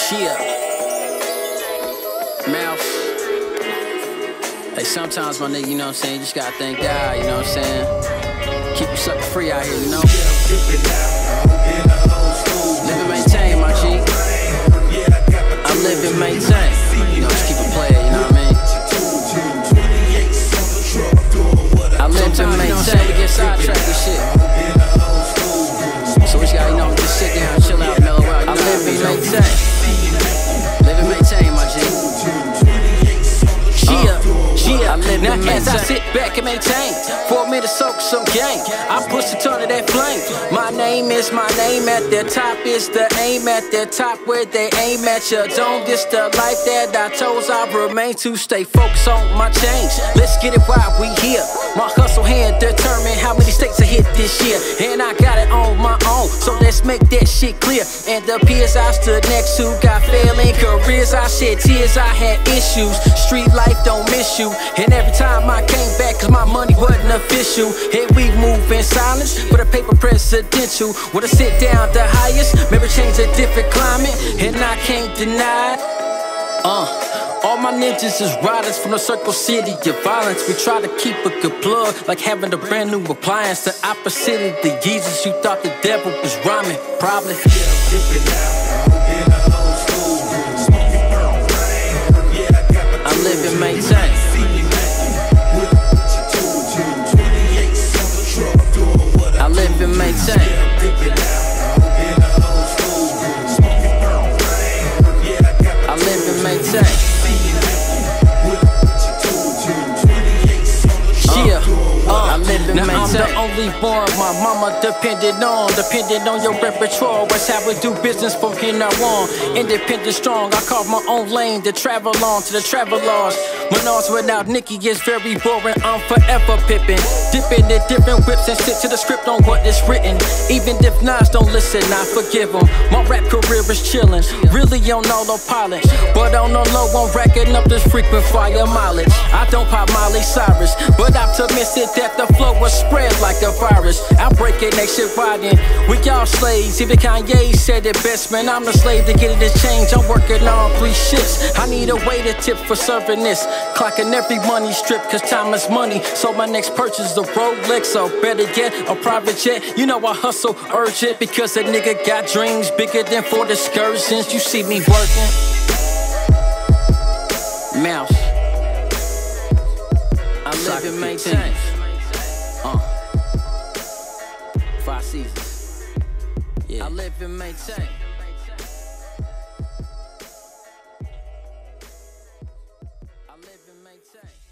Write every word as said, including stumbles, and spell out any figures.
Yeah. Mouth. Hey, sometimes, my nigga, you know what I'm saying, you just gotta thank God, you know what I'm saying? Keep you sucker free out here, you know? Live and maintain, my G. I live and maintain. You know, just keep it playing, you know what I mean? I live and maintain. We get sidetracked and shit. So we just gotta, you know, just sit down, chill out, mellow out. I live and maintain. Live and maintain, my G. Yeah, yeah. I live now as I sit back and maintain, for a minute soak some game, I push a ton of that flame. My name is my name, at their top is the aim, at their top where they aim at your dome. This the life that I chose, I remain to stay focused on my change. Let's get it while we here. My hustle hand determine how many states I hit this year, and I got it on my own, so let's make that shit clear. And the peers I stood next to got failing careers, I shed tears, I had issues. Street life don't miss you, and every time I came back, cause my money wasn't official. And we move in silence for the paper presidential. When I sit down the highest, maybe change a different climate, and I can't deny it. Uh All my ninjas is riders from the Circle City of violence. We try to keep a good plug, like having a brand new appliance. The opposite of the Jesus you thought the devil was rhyming, probably. I live and maintain. I live and maintain. I live and maintain. Yeah, uh, I live and now maintain. I'm the only one my mama depended on, depending on your repertoire. That's how we do business from here now on. Independent, strong. I carve my own lane to travel on to the travelers. Menards without Nicki is very boring. I'm forever pippin', dipping in different whips and stick to the script on what is written. Even if Nas don't listen, I forgive him. My rap career is chillin', really on autopilot, but on the low, I'm racking up this frequent fire mileage. I don't pop Miley Cyrus, but optimistic that the flow will spread like a virus. I'm breaking that shit riding. We all slaves. Even Kanye said it best, man. I'm the slave to get it to change. I'm working on three shifts. I need a way to tip for serving this. Clocking every money strip, cause time is money. So my next purchase is a Rolex, or better yet, a private jet. You know I hustle urgent, because a nigga got dreams bigger than four excursions. You see me working. Mouse. I live and maintain. Uh. Five seasons. Yeah. I live and maintain. I live and maintain.